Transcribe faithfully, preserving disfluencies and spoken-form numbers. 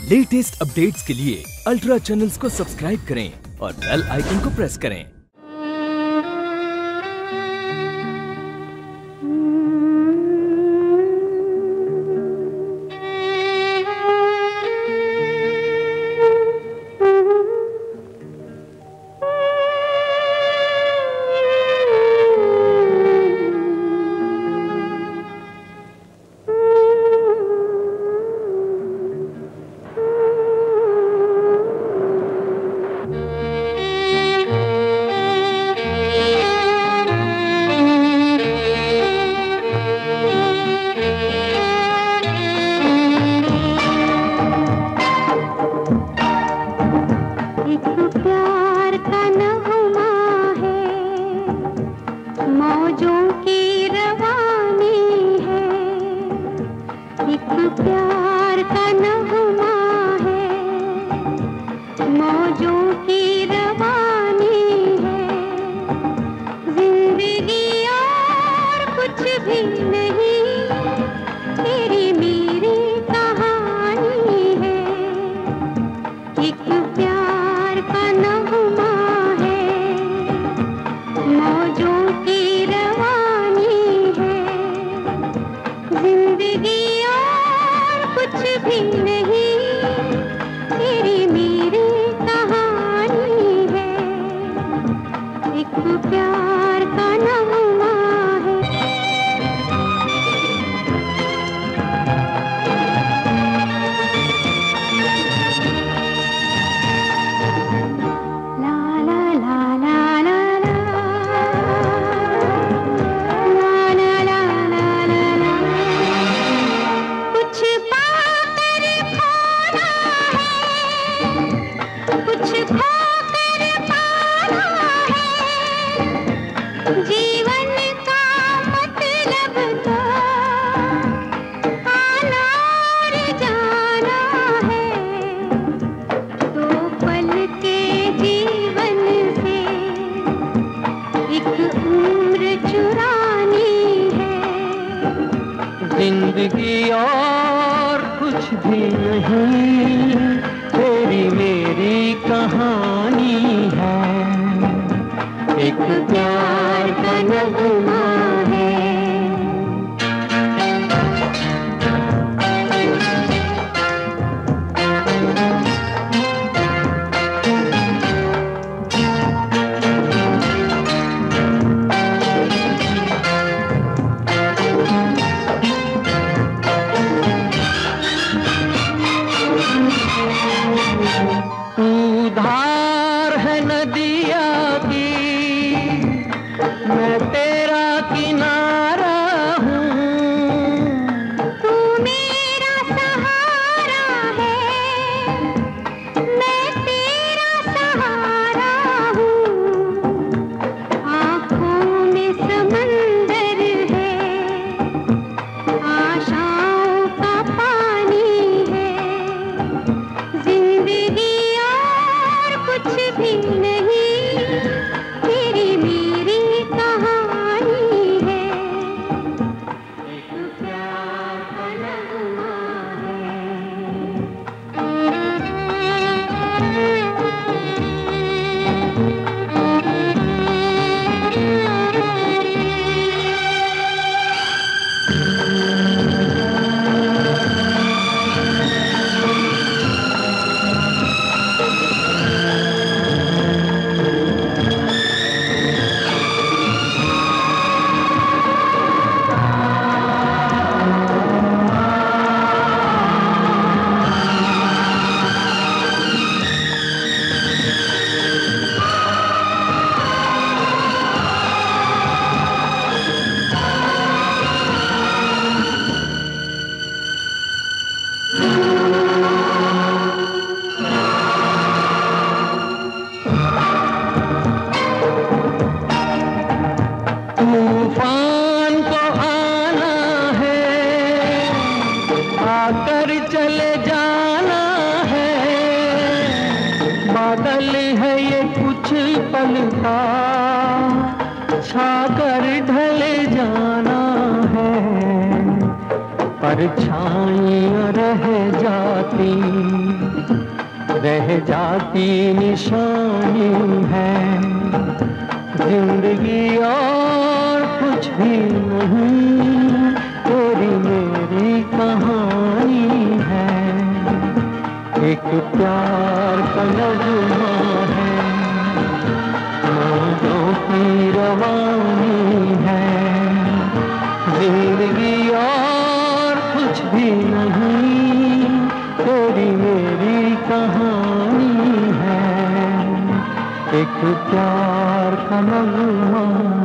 Latest updates के लिए ultra channels को सब्सक्राइब करें और बेल आइकन को प्रेस करें। एक प्यार का नगमा है, मौजों की रवानी है, जिंदगी और कुछ भी नहीं, तेरी मेरी कहानी है। एक प्यार का नगमा है, मौजों की रवानी है, जिंदगी कुछ भी नहीं, तेरी मेरी कहानी है। एक प्यार का नगमा है। ला ला ला ला ला ला, ला ला ला ला ला, कुछ कुछ खोकर पाना है, जीवन का मतलब तो आना और जाना है। दो पल के जीवन से एक उम्र चुरानी है, जिंदगी और कुछ भी नहीं, तेरी मेरी कहानी है। एक प्यार का नगमा है। धार है नदिया की, मैं तेरा किनारा हूँ, तू मेरा सहारा है, मैं तेरा सहारा हूँ। आँखों में समंदर है, आशाओं का पानी है, जिंदगी कुछ भी नहीं, तेरी मेरी कहानी है। एक प्यार का नगमा तूफान को आना है, आकर चले जाना है, बादल है ये कुछ पल का, छाकर ढले जाना है, परछाइयाँ रह जाती रह जाती निशानी है। जिंदगी और कुछ भी नहीं, तेरी मेरी कहानी है। एक प्यार का नगमा है, मौजों की रवानी है। जिंदगी और कुछ भी नहीं, तेरी मेरी कहानी है। एक प्यार का नगमा